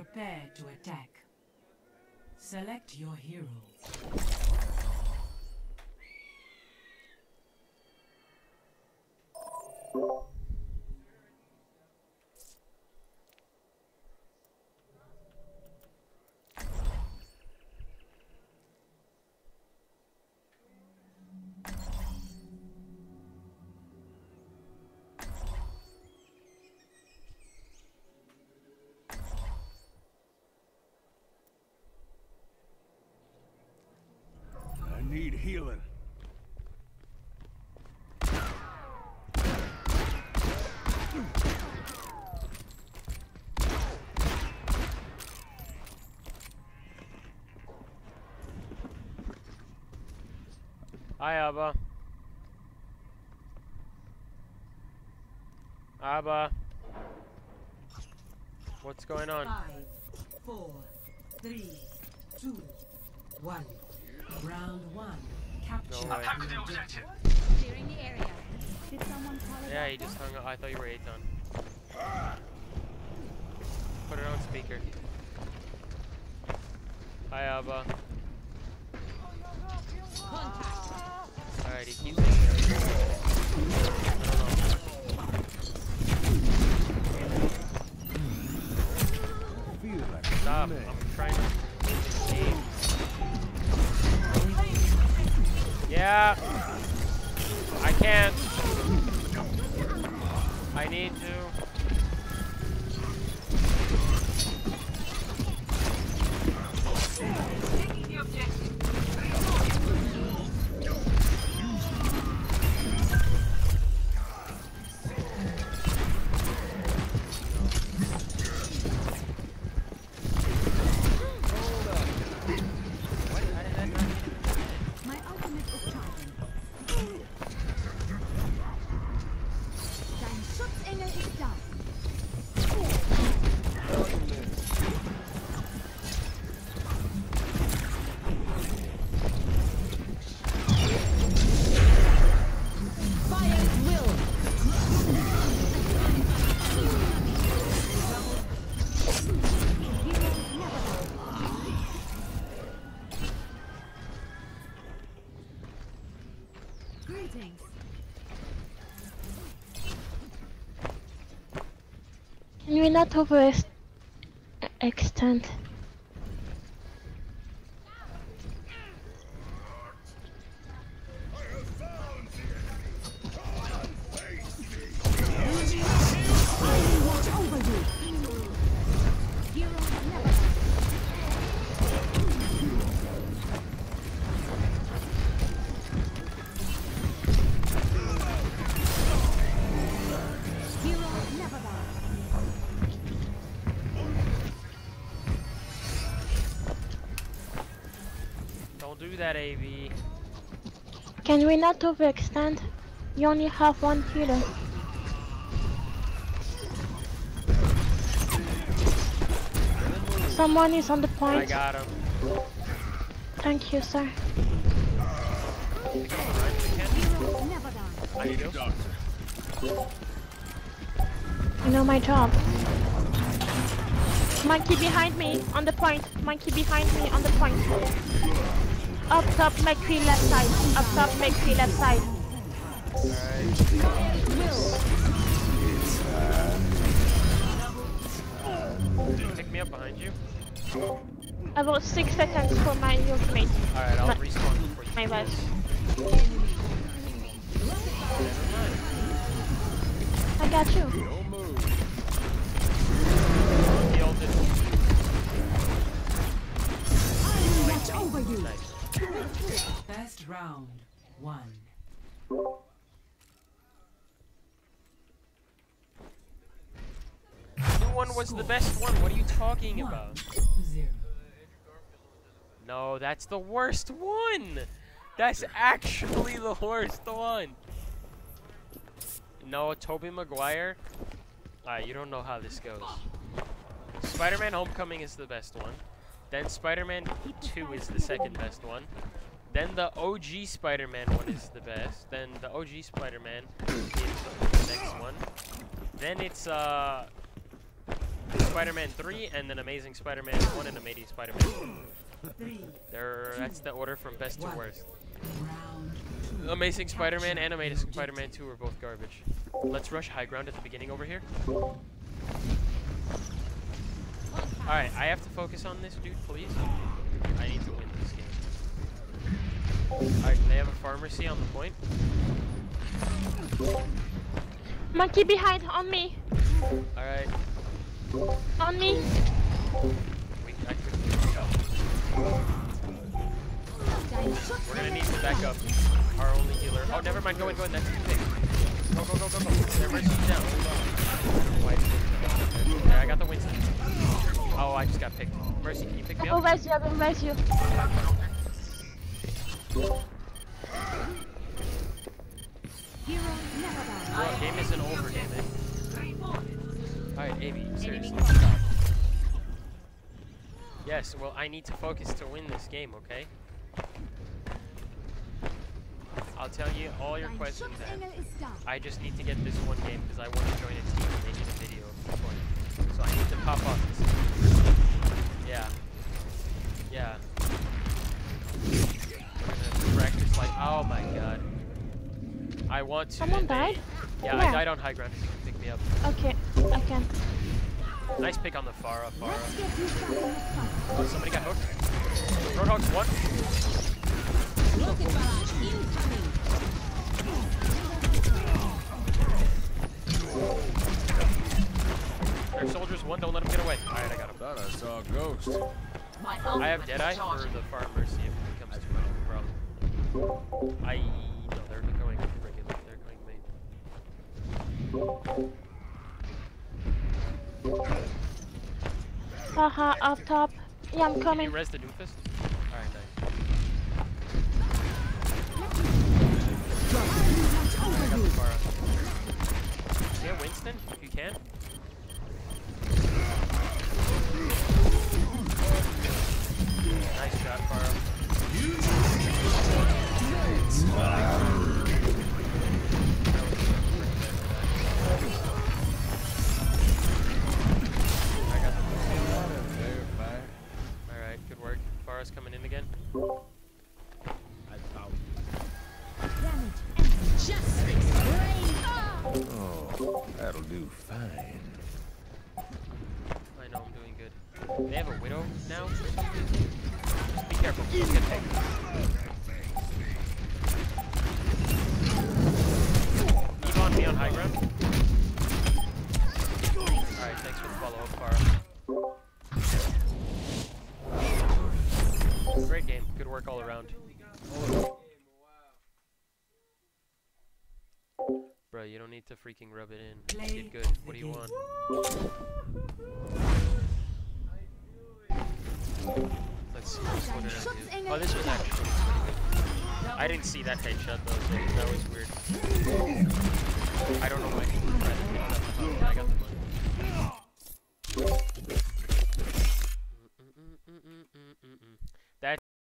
Prepare to attack. Select your hero. Need healing. Hi, Abba. Abba. What's going on? 5, 4, 3, 2, 1. Round 1. Capture No way. the objective. Clearing the area. Did someone call it? Yeah, he just hung up. I thought you were Aton. Put it on speaker. Hi, Abba. Alright, he keeps saying Stop. I'm trying to win this game. Yeah. I can't. I need to. Taking the objective. My ultimate is charging. Dein Schutzengel ist da. Fire will. Greetings. Can we not overextend? Watch over you. Hero never. Hero never dies. Don't do that, AV. Can we not overextend? You only have one healer. Someone is on the I point. got him. Thank you, sir. Hero never dies. I need you. You know my job. Monkey behind me, on the point. Monkey behind me, on the point. Up top, McCree left side. Up top, McCree left side. Pick me up behind you. About 6 seconds for my ultimate. Alright, I'll No. respawn before you. My bad. I got you. He ulted. Watch over you. Nice. Best round 1. The one was the best one. What are you talking 1, about? 0. No, that's the worst one. That's actually the worst one. No, Tobey Maguire. You don't know how this goes. Spider-Man Homecoming is the best one. Then Spider-Man 2 is the second best one. Then the OG Spider-Man one is the best. Then the OG Spider-Man is the next one. Then it's Spider-Man 3, and then Amazing Spider-Man 1 and Amazing Spider-Man 2. That's the order from best to worst. Amazing Spider-Man and Amazing Spider-Man 2 are both garbage. Let's rush high ground at the beginning over here. Alright, I have to focus on this dude, please. I need to win this game. Alright, they have a pharmacy on the point. Monkey behind, on me. Alright. On me. I quickly go. We're gonna need to back up. Our only healer. Oh, never mind. Go in. That's too big. Go. Their mercy's down. Why did they okay, I got the Winston. Oh, I just got picked. Mercy, can you pick me I'll up? raise you, I will raise you. Hero never dies. Bro, game isn't over, damn it. Alright, Abby, seriously. Yes, well, I need to focus to win this game, okay? I'll tell you all your questions then. I just need to get this one game because I want to join a team and they need a video for it. So I need to pop up this. Yeah. We're gonna practice like, oh my god. I want to. Someone died? Yeah, Where? I died on high ground if you can pick me up. Okay, I can. Nice pick on the Pharah. Let's get you back in the fight. Oh, somebody got hooked. Roadhog's one. Rocket barrage incoming. Their soldiers one, don't let him get away. Alright, I got him. Thought I saw a ghost. I have Deadeye for the Farm Mercy if it becomes too much of a problem. No, they're going regular. They're going main. Haha, up top. Yeah, I'm Can you coming. res the Doomfist? Alright, nice. I got the Pharah. Yeah, Winston, if you can. Nice shot, Pharah. I got the Alright, good work. Pharah's coming in again. Damage and justice reign. Oh, that'll do fine. I know I'm doing good. They have a Widow now? Just be careful. Don't get taken. Eve on me on high ground. Alright, thanks for the follow-up, Pharah. Great game. Good work all around. Bro, you don't need to freaking rub it in. You did good. What do you want? Let's see. What did I do? Oh, this was actually I didn't see that headshot though, so that was weird. I don't know why.